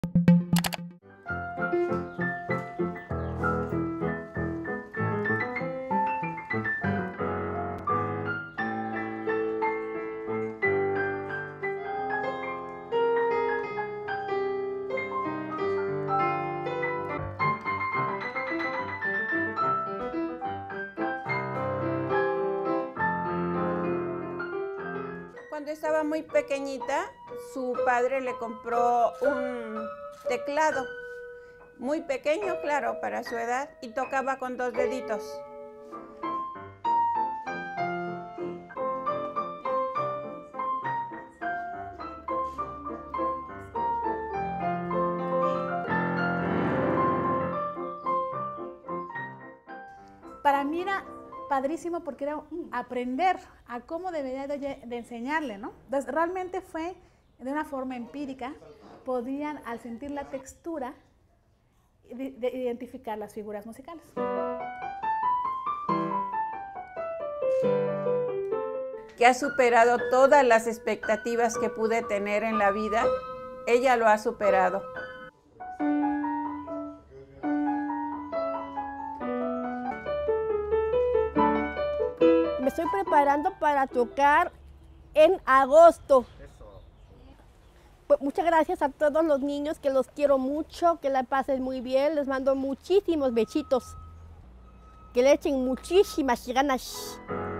Cuando estaba muy pequeñita, su padre le compró un teclado, muy pequeño, claro, para su edad, y tocaba con 2 deditos. Para mí era padrísimo porque era aprender a cómo debería de enseñarle, ¿no? Entonces, realmente fue de una forma empírica, podían al sentir la textura de identificar las figuras musicales. Que ha superado todas las expectativas que pude tener en la vida, ella lo ha superado. Me estoy preparando para tocar en agosto. Pues muchas gracias a todos los niños, que los quiero mucho, que la pasen muy bien. Les mando muchísimos besitos. Que le echen muchísimas ganas.